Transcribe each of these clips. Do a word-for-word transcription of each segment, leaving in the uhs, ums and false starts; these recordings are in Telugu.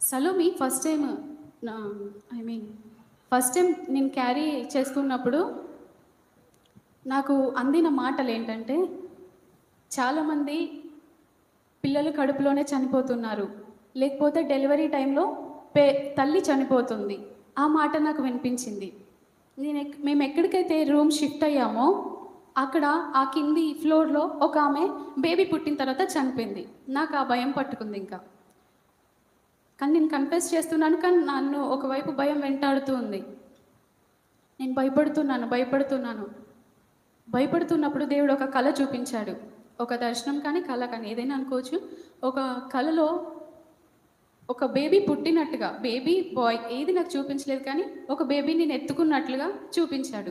సలోమి ఫస్ట్ టైమ్ నా ఐ మీన్ ఫస్ట్ టైం నేను క్యారీ చేస్తున్నప్పుడు నాకు అందిన మాటలేంటంటే, చాలామంది పిల్లలు కడుపులోనే చనిపోతున్నారు. లేకపోతే డెలివరీ టైంలో పే తల్లి చనిపోతుంది. ఆ మాట నాకు వినిపించింది. నేను ఎక్ మేము ఎక్కడికైతే రూమ్ షిఫ్ట్ అయ్యామో, అక్కడ ఆ కింది ఫ్లోర్‌లో ఒక ఆమె బేబీ పుట్టిన తర్వాత చనిపోయింది. నాకు ఆ భయం పట్టుకుంది ఇంకా. కానీ నేను కన్ఫెస్ చేస్తున్నాను, కానీ నన్ను ఒకవైపు భయం వెంటాడుతూ ఉంది. నేను భయపడుతున్నాను, భయపడుతున్నాను. భయపడుతున్నప్పుడు దేవుడు ఒక కళ చూపించాడు. ఒక దర్శనం కానీ, కళ కానీ ఏదైనా అనుకోవచ్చు. ఒక కళలో ఒక బేబీ పుట్టినట్టుగా, బేబీ, బాయ్ ఏది నాకు చూపించలేదు కానీ, ఒక బేబీని నేను ఎత్తుకున్నట్లుగా చూపించాడు.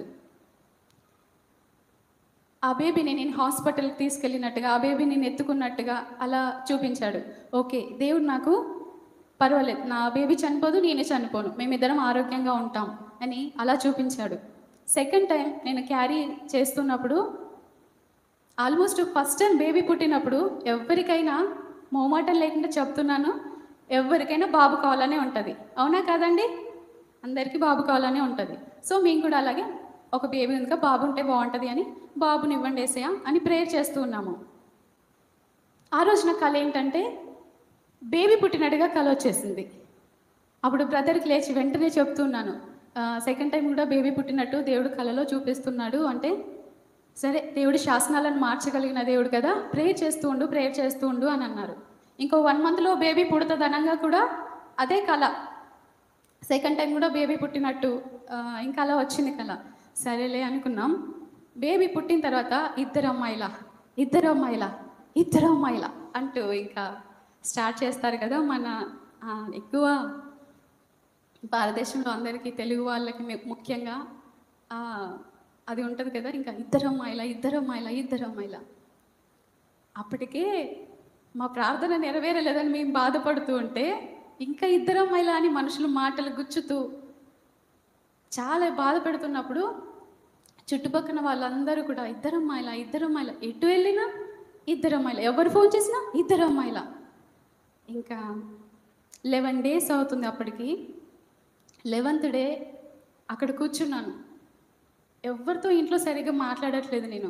ఆ బేబీని నేను హాస్పిటల్‌కి తీసుకెళ్ళినట్టుగా, ఆ బేబీని నేను ఎత్తుకున్నట్టుగా అలా చూపించాడు. ఓకే. దేవుడు నాకు పర్వాలేదు, నా బేబీ చనిపోదు, నేనే చనిపోను, మేమిద్దరం ఆరోగ్యంగా ఉంటాం అని అలా చూపించాడు. సెకండ్ టైం నేను క్యారీ చేస్తున్నప్పుడు, ఆల్మోస్ట్ ఫస్ట్ టైం బేబీ పుట్టినప్పుడు ఎవరికైనా మొహమాటం లేకుండా చెప్తున్నాను, ఎవరికైనా బాబు కావాలనే ఉంటుంది. అవునా కాదండి? అందరికీ బాబు కావాలనే ఉంటుంది. సో మేము కూడా అలాగే ఒక బేబీ ఉందిగా, బాబు ఉంటే బాగుంటుంది అని, బాబుని ఇవ్వండి యేసయ్యా అని ప్రేయర్ చేస్తూ ఉన్నాము. ఆ రోజు నా కళ ఏంటంటే, బేబీ పుట్టినట్టుగా కళ వచ్చేసింది. అప్పుడు బ్రదర్కి లేచి వెంటనే చెప్తున్నాను, సెకండ్ టైం కూడా బేబీ పుట్టినట్టు దేవుడు కళలో చూపిస్తున్నాడు అంటే, సరే దేవుడి శాసనాలను మార్చగలిగిన దేవుడు కదా, ప్రేయర్ చేస్తూ ఉండు, ప్రేయర్ చేస్తూ ఉండు అని అన్నారు. ఇంకో వన్ మంత్లో బేబీ పుడతదనంగా కూడా అదే కళ. సెకండ్ టైం కూడా బేబీ పుట్టినట్టు ఇంకా అలా వచ్చింది కళ. సరేలే అనుకున్నాం. బేబీ పుట్టిన తర్వాత ఇద్దరు అమ్మాయిల ఇద్దరు అమ్మాయిల ఇద్దరు అమ్మాయిల అంటూ ఇంకా స్టార్ట్ చేస్తారు కదా. మన ఎక్కువ భారతదేశంలో అందరికీ, తెలుగు వాళ్ళకి ముఖ్యంగా అది ఉంటుంది కదా, ఇంకా ఇద్దరు అమ్మాయిల ఇద్దరు అమ్మాయిల ఇద్దరు అమ్మాయిల. అప్పటికే మా ప్రార్థన నెరవేరలేదని మేము బాధపడుతూ ఉంటే, ఇంకా ఇద్దరు అమ్మాయిల అని మనుషులు మాటలు గుచ్చుతూ చాలా బాధ పెడుతున్నప్పుడు, చుట్టుపక్కల వాళ్ళందరూ కూడా ఇద్దరు అమ్మాయిల ఇద్దరు అమ్మాయిల, ఎటు వెళ్ళినా ఇద్దరు అమ్మాయిల, ఎవరు ఫోన్ చేసినా ఇద్దరు అమ్మాయిల. ఇంకా లెవెన్ డేస్ అవుతుంది అప్పటికి. లెవెన్త్ డే అక్కడ కూర్చున్నాను. ఎవరితో ఇంట్లో సరిగ్గా మాట్లాడట్లేదు నేను.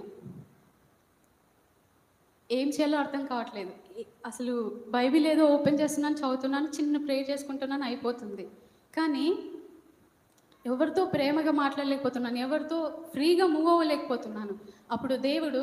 ఏం చేయాలో అర్థం కావట్లేదు. అసలు బైబిల్ ఏదో ఓపెన్ చేస్తున్నాను, చదువుతున్నాను, చిన్న ప్రేయర్ చేసుకుంటున్నాను, అయిపోతుంది. కానీ ఎవరితో ప్రేమగా మాట్లాడలేకపోతున్నాను, ఎవరితో ఫ్రీగా మూవ్ అవ్వలేకపోతున్నాను. అప్పుడు దేవుడు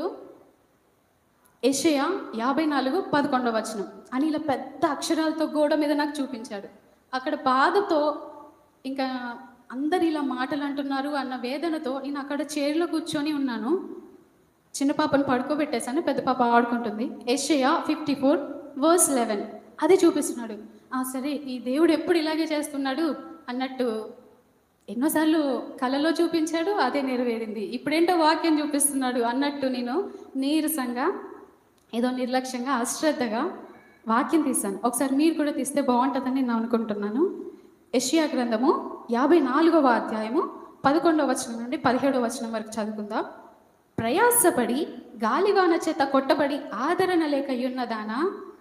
యెషయా యాభై నాలుగు పదకొండవ వచనం అని ఇలా పెద్ద అక్షరాలతో గోడ మీద నాకు చూపించాడు. అక్కడ బాధతో, ఇంకా అందరు ఇలా మాటలు అంటున్నారు అన్న వేదనతో నేను అక్కడ చైర్లో కూర్చొని ఉన్నాను. చిన్న పాపను పడుకోబెట్టేశాను, పెద్ద పాప ఆడుకుంటుంది. యెషయా ఫిఫ్టీ ఫోర్ వర్స్ లెవెన్ అది చూపిస్తున్నాడు. సరే, ఈ దేవుడు ఎప్పుడు ఇలాగే చేస్తున్నాడు అన్నట్టు ఎన్నోసార్లు కళలో చూపించాడు, అదే నెరవేరింది. ఇప్పుడేంటో వాక్యం చూపిస్తున్నాడు అన్నట్టు నేను నీరసంగా, ఏదో నిర్లక్ష్యంగా, అశ్రద్ధగా వాక్యం తీశాను. ఒకసారి మీరు కూడా తీస్తే బాగుంటుందని నేను అనుకుంటున్నాను. యెషయా గ్రంథము యాభై నాలుగవ అధ్యాయము పదకొండవ వచనం నుండి పదిహేడవ వచనం వరకు చదువుకుందాం. ప్రయాసపడి గాలివాన చేత కొట్టబడి ఆదరణ లేక యున్నదానా,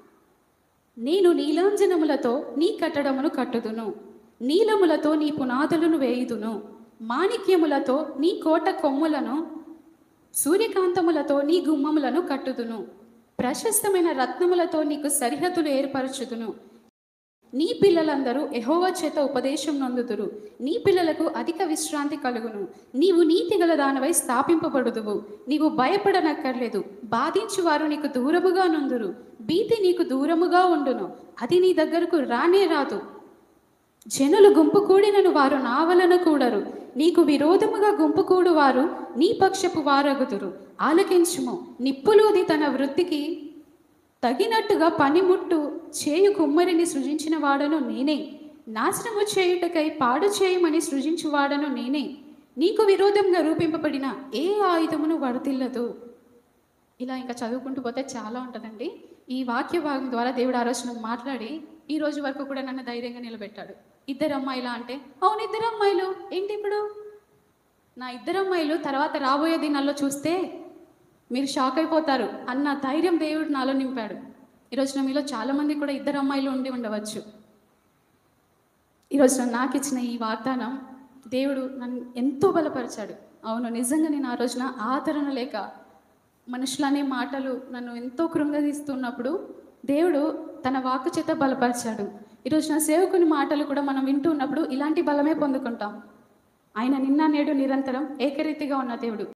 నేను నీలాంజనములతో నీ కట్టడమును కట్టుదును, నీలములతో నీ పునాదులను వేయుదును, మాణిక్యములతో నీ కోట కొమ్ములను, సూర్యకాంతములతో నీ గుమ్మములను కట్టుదును, ప్రశస్తమైన రత్నములతో నీకు సరిహద్దులు ఏర్పరచుదును. నీ పిల్లలందరూ యెహోవా చేత ఉపదేశం నొందుదురు, నీ పిల్లలకు అధిక విశ్రాంతి కలుగును. నీవు నీతి గల దానవై స్థాపింపబడుదువు, నీవు భయపడనక్కర్లేదు. బాధించువారు నీకు దూరముగా నుందురు, భీతి నీకు దూరముగా ఉండును, అది నీ దగ్గరకు రానే రాదు. జనులు గుంపు కూడినను వారు నా వలన కూడరు, నీకు విరోధముగా గుంపు కూడు వారు నీ పక్షపు వారగుదురు. ఆలకించుము, నిప్పులూది తన వృత్తికి తగినట్టుగా పనిముట్టు చేయు కుమ్మరిని సృజించిన వాడను నేనే, నాశనము చేయుటకై పాడు చేయమని సృజించువాడను నేనే, నీకు విరోధంగా రూపింపబడిన ఏ ఆయుధమును వర్తిల్లదు. ఇలా ఇంకా చదువుకుంటూ పోతే చాలా ఉంటుందండి. ఈ వాక్య భాగం ద్వారా దేవుడు ఆ రోజు మాట్లాడి ఈ రోజు వరకు కూడా నన్ను ధైర్యంగా నిలబెట్టాడు. ఇద్దరు అమ్మాయిలా అంటే, అవును ఇద్దరు అమ్మాయిలు ఏంటి ఇప్పుడు? నా ఇద్దరు అమ్మాయిలు తర్వాత రాబోయే దినాల్లో చూస్తే మీరు షాక్ అయిపోతారు అన్న ధైర్యం దేవుడు నాలో నింపాడు. ఈరోజు మీలో చాలామంది కూడా ఇద్దరు అమ్మాయిలు ఉండి ఉండవచ్చు. ఈరోజు నన్ను నాకు ఇచ్చిన ఈ వాగ్దానం దేవుడు నన్ను ఎంతో బలపరిచాడు. అవును, నిజంగా నేను ఆ రోజున ఆదరణ లేక మనుషులనే మాటలు నన్ను ఎంతో కృంగదీస్తున్నప్పుడు దేవుడు తన వాక్కు చేత బలపరిచాడు. ఈరోజు నా సేవకుని మాటలు కూడా మనం వింటూ ఉన్నప్పుడు ఇలాంటి బలమే పొందుకుంటాం. ఆయన నిన్న నేడు నిరంతరం ఏకరీతిగా ఉన్న దేవుడు.